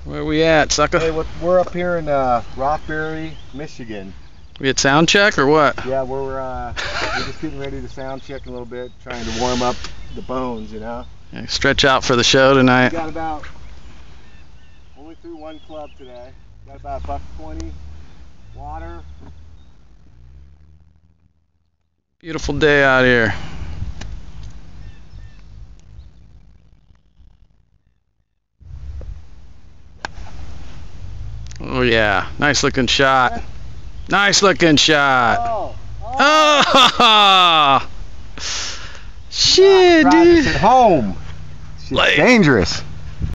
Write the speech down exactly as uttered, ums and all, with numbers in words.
Where we at, sucker? Hey, we're up here in uh, Roxbury, Michigan. We at sound check or what? Yeah, we're uh, we're just getting ready to sound check a little bit, trying to warm up the bones, you know. Yeah, stretch out for the show tonight. We got about only through one club today. Got about a buck twenty water. Beautiful day out here. Oh yeah, nice looking shot. Nice looking shot. Oh, oh. Oh. Shit, dude. At home. She's Like, dangerous.